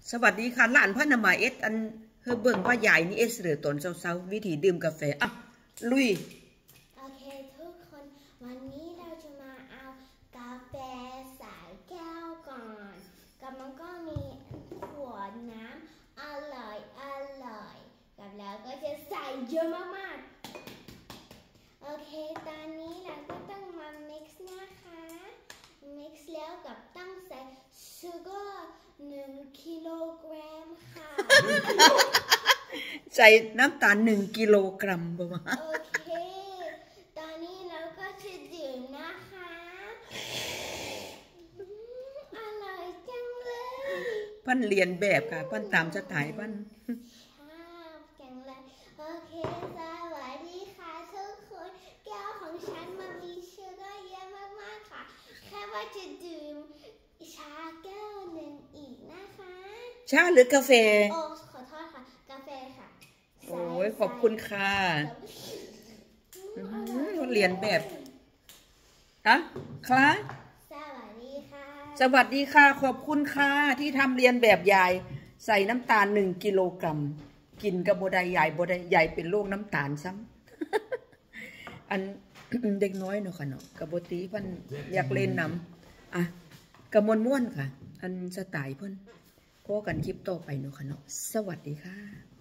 สวัสดีค่ะหลานพ่อนามาเอสอันเฮอเบิ่งว่าใหญ่นี่เอสเหลือตอนเช้าวิธีดื่มกาแฟอ่ะลุยโอเคทุกคนวันนี้เราจะมาเอากาแฟใส่แก้วก่อนกับมันก็มีขวดน้ำอร่อยกับแล้วก็จะใส่เยอะมากๆโอเคตอนนี้เราก็ต้องมา mix นะคะmix แล้วกับต้องใส่ชูเกอร์1 กิโลกรัมค่ะใส่น้ำตาล1 กิโลกรัมประมาณโอเคตอนนี้เราก็จะดื่มนะคะอร่อยจังเลยปั้นเรียนแบบค่ะปั้นตามสไตล์ปั้นชอบจังเลยโอเคสวัสดีค่ะทุกคนแก้วของฉันมันมีชูเกอร์เยอะมากๆค่ะแค่ว่าจะดื่มชาแก้วหนึ่งอีกนะคะชาหรือกาแฟโอ้ขอโทษค่ะกาแฟค่ะโอ้ยขอบคุณค่ะเรียนแบบอะคลาสวัสดีค่ะสวัสดีค่ะขอบคุณค่ะที่ทำเรียนแบบยายใส่น้ำตาล1 กิโลกรัมกินกับโบได้ยายโบได้ยายเป็นโรคน้ำตาลซ้ำอันเด็กน้อยเนาะค่ะเนาะกับโบตีเพิ่นอยากเล่นน้ำอ่ะกระมวลม่วนค่ะอันสไตล์เพิ่นพอกันคลิปต่อไปเนาะค่ะเนาะสวัสดีค่ะ